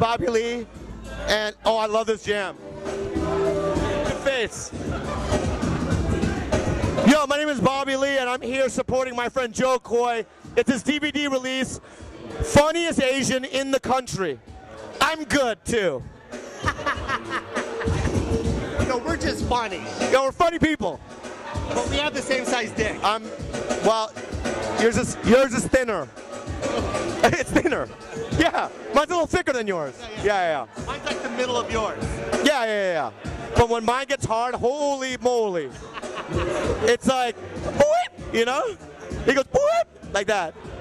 Bobby Lee, and oh, I love this jam. Good face. Yo, my name is Bobby Lee, and I'm here supporting my friend Joe Coy. It's his DVD release, Funniest Asian in the Country. I'm good, too. No, we're just funny. Yo, we're funny people. But we have the same size dick. Well, yours is thinner. It's thinner. Yeah, mine's a little thicker than yours. Yeah. Mine's like the middle of yours. Yeah. But when mine gets hard, holy moly. It's like, boop, you know? He goes, boop, like that.